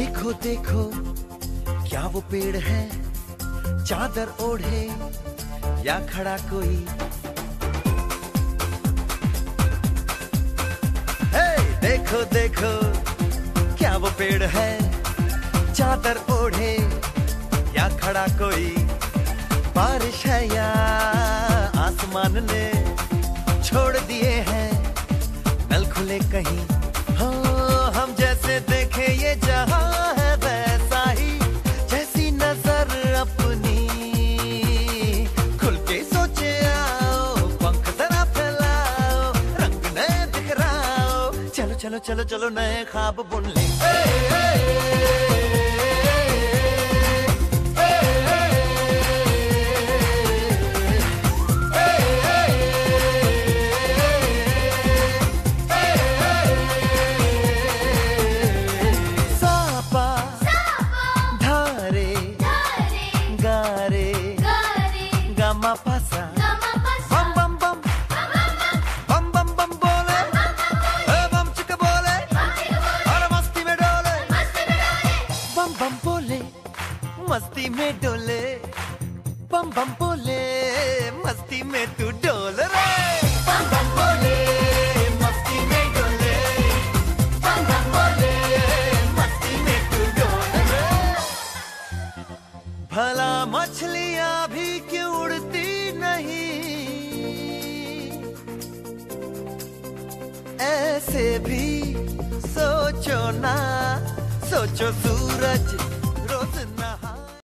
देखो देखो क्या वो पेड़ है, चादर ओढ़े या खड़ा कोई। हे देखो देखो क्या वो पेड़ है, चादर ओढ़े या खड़ा कोई। बारिश है या आसमान ने छोड़ दिए हैं नल खुले कहीं। हाँ हम जैसे देखे ये जहां है वैसा ही, जैसी नजर अपनी खुल के सोचे आओ। पंख जरा फैलाओ, रंग नए बिखराओ, चलो चलो चलो चलो नए ख्वाब बुन ले। मस्ती में डोले, बम बम बोले, मस्ती में तू डोल रे। बम बम बोले, मस्ती में डोले, बम बम बोले, मस्ती में तू डोल रे। भला मछलियां भी क्यों उड़ती नहीं, ऐसे भी सोचो ना, सोचो सूरज